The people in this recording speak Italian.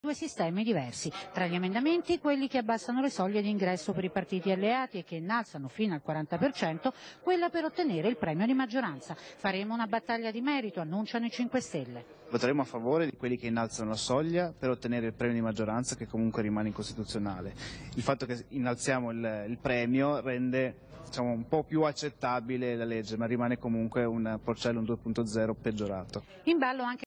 Due sistemi diversi, tra gli emendamenti quelli che abbassano le soglie di ingresso per i partiti alleati e che innalzano fino al 40%, quella per ottenere il premio di maggioranza. Faremo una battaglia di merito, annunciano i 5 Stelle. Voteremo a favore di quelli che innalzano la soglia per ottenere il premio di maggioranza, che comunque rimane incostituzionale. Il fatto che innalziamo il premio rende, diciamo, un po' più accettabile la legge, ma rimane comunque un Porcellum 2.0 peggiorato. In ballo anche